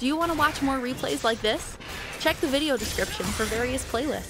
Do you want to watch more replays like this? Check the video description for various playlists.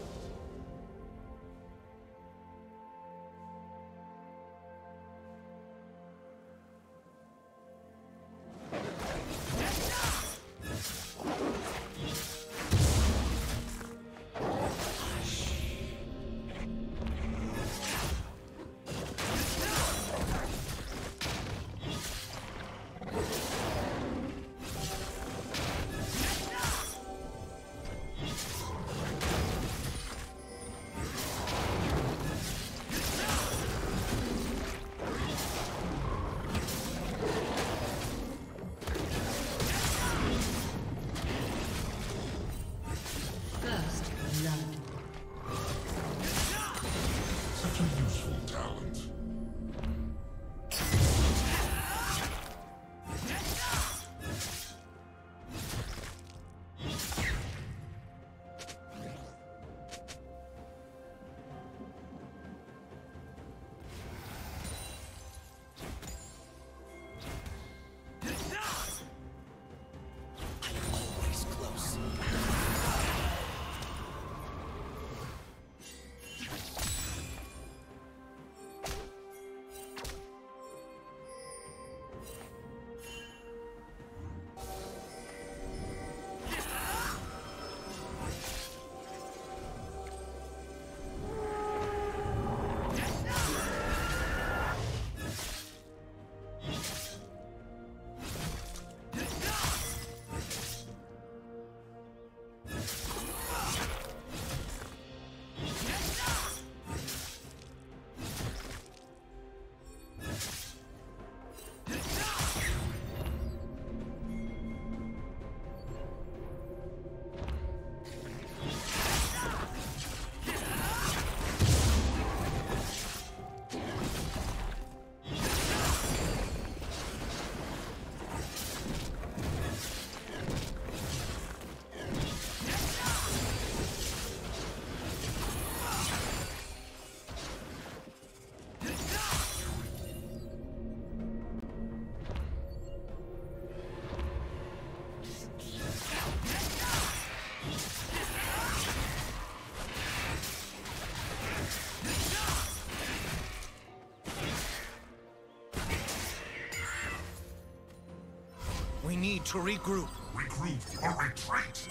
We need to regroup. Regroup or retreat.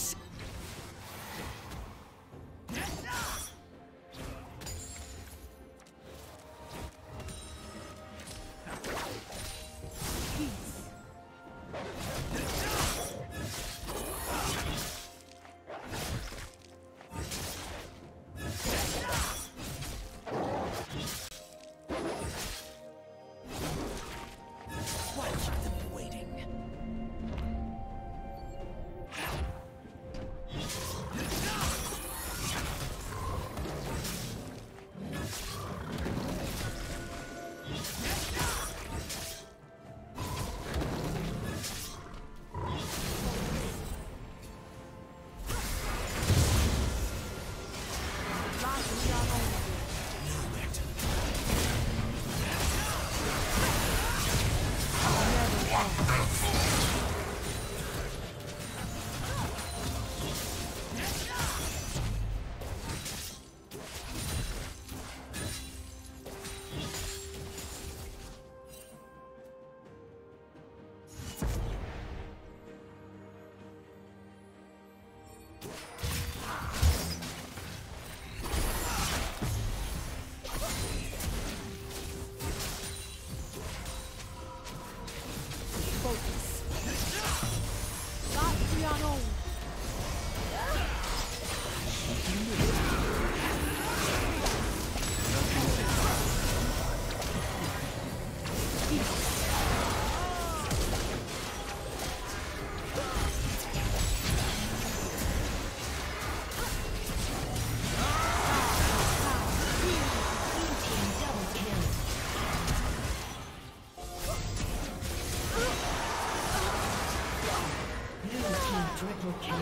Triple kill.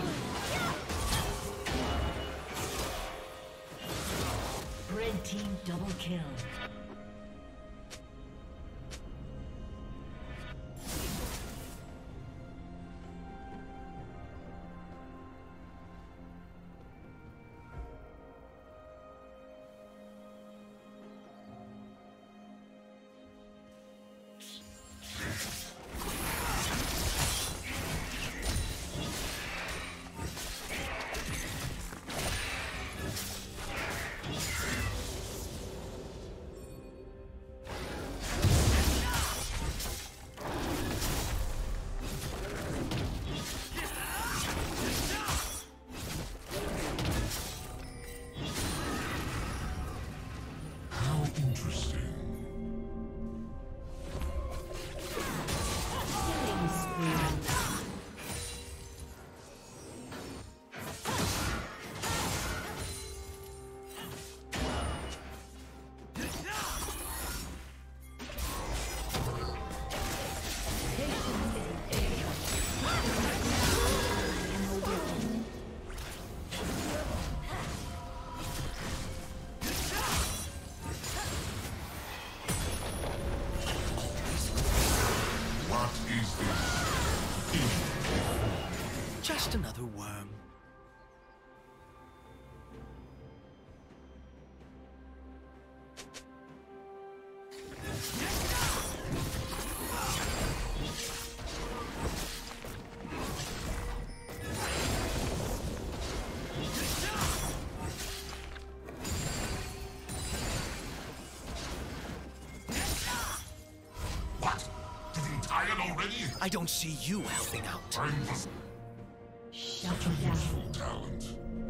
Red team double kill. Just another worm. What? Getting tired already? I don't see you helping out. I'm the Shut down. talent.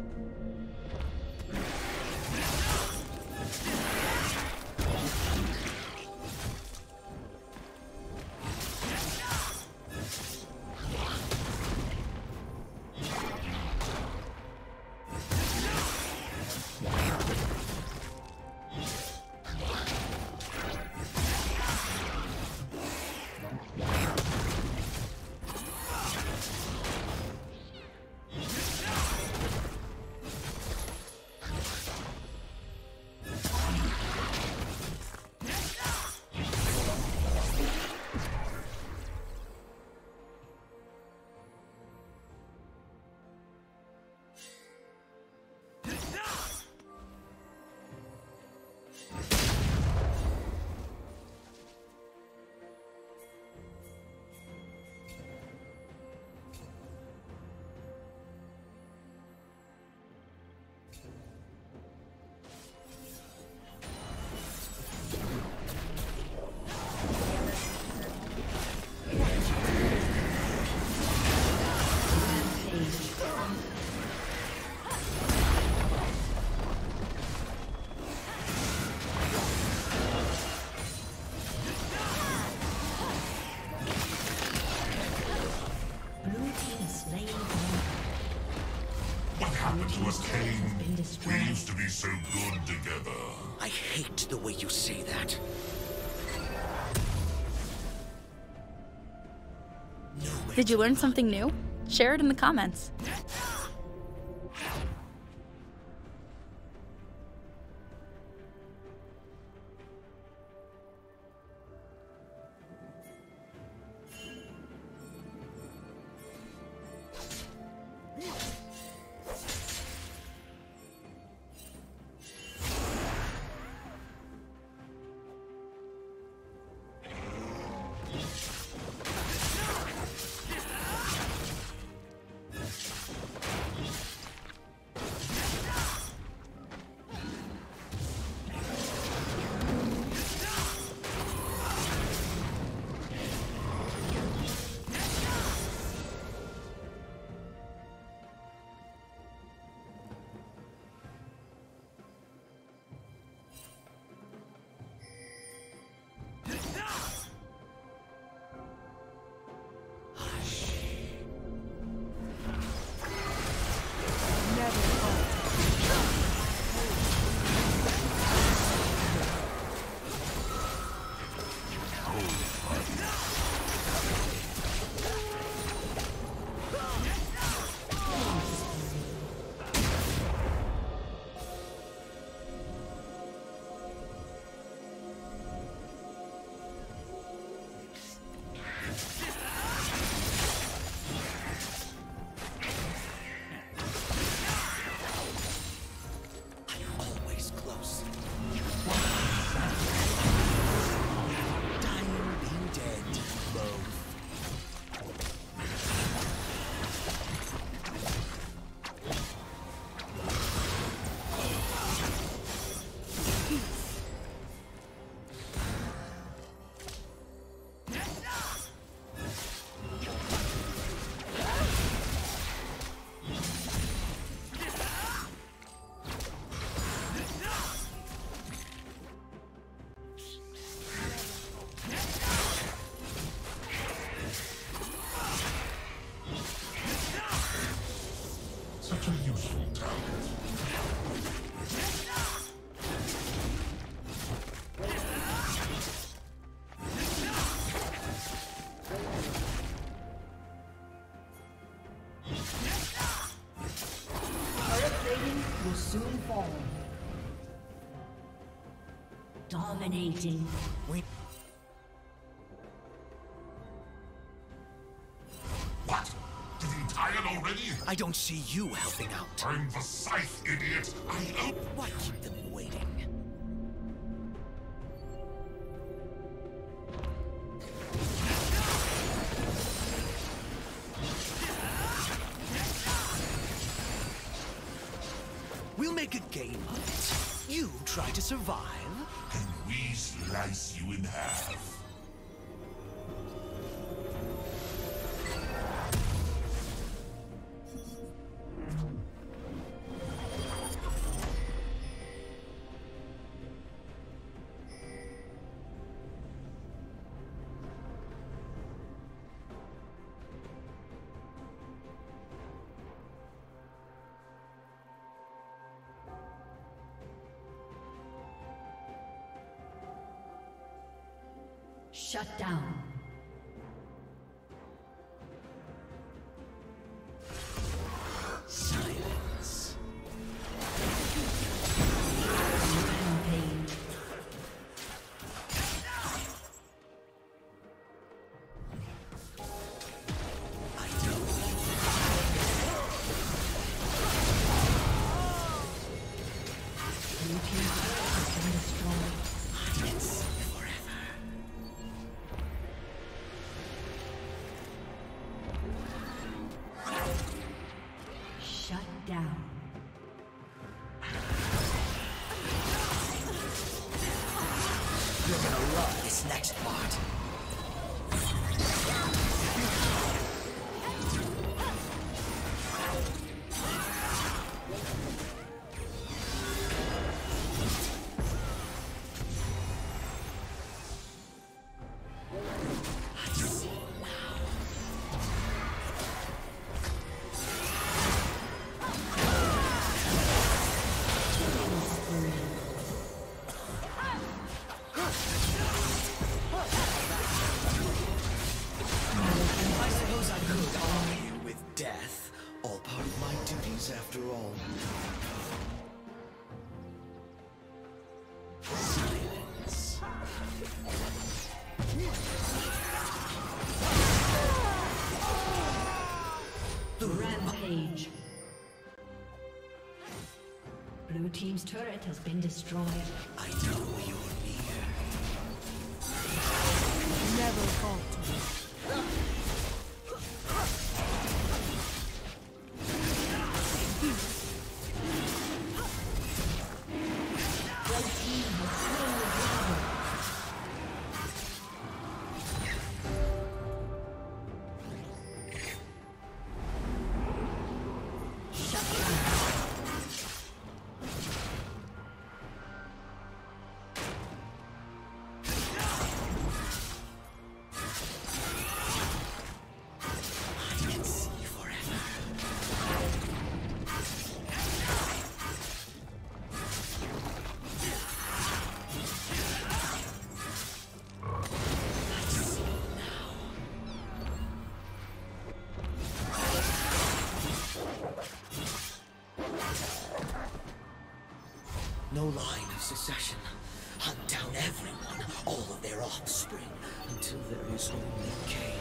What happened to us, Kayn? We used to be so good together. I hate the way you say that. Did you learn something new? Share it in the comments. Such a useful talent. Turret plating will soon fall. Dominating. What? Getting tired already? I don't see you helping out. I'm the scythe, idiot! Why keep them waiting? We'll make a game of it. You try to survive. And we slice you in half. Shut down. Silence. Rampage. I know. Blue team's turret has been destroyed. I can see forever. Shut down. You're gonna love this next part. I suppose I could argue with death. All part of my duties after all. Silence. Rampage. Blue team's turret has been destroyed. I know you're near. Never falter. I can see forever. I see now. No line of succession. Hunt down everyone, all of their offspring, until there is only Kayn.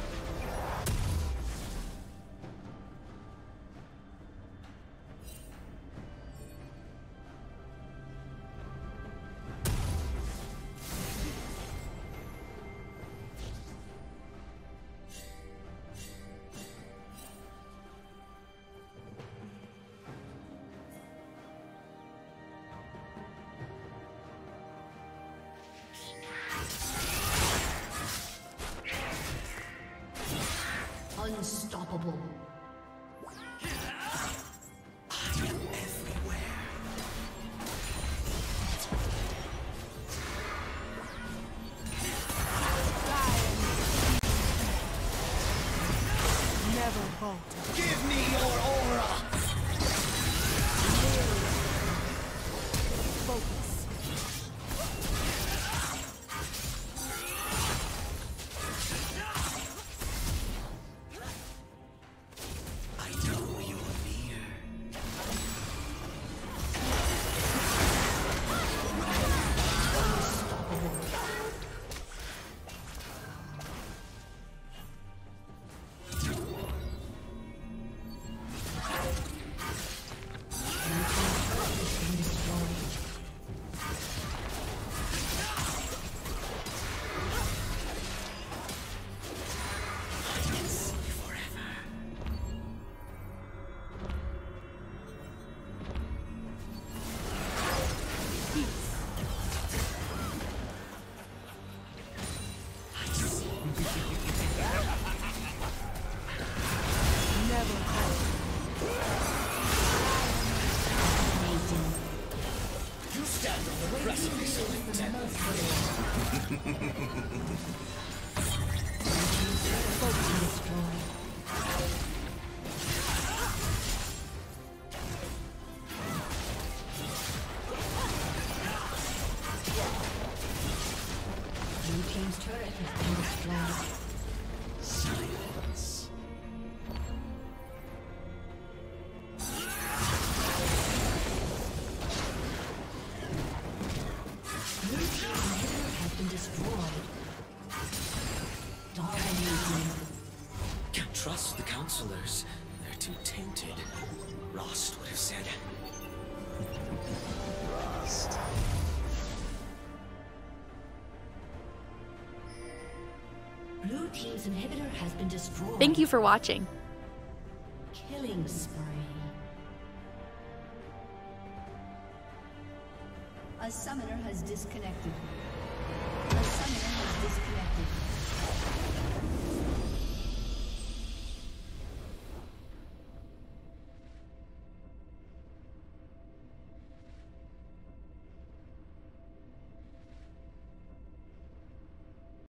Unstoppable. I am everywhere. Never falter. Give me your aura! Focus. I know you're near. impressively so intently. Blue team's turret has been destroyed. Silence. Blue team's inhibitor has been destroyed. Dominating. Can't trust the counselors. They're too tainted. Rost would have said. Rost. Blue team's inhibitor has been destroyed. Thank you for watching. Killing spree. A summoner has disconnected. A summoner has disconnected.